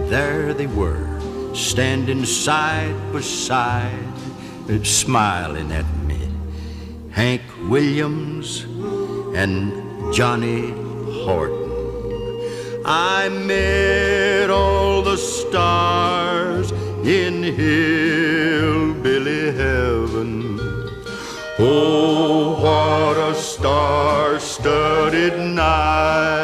there they were, standing side by side, smiling at me. Hank Williams and Johnny Horton. I met all the stars in hillbilly heaven. Oh, what a star-studded night.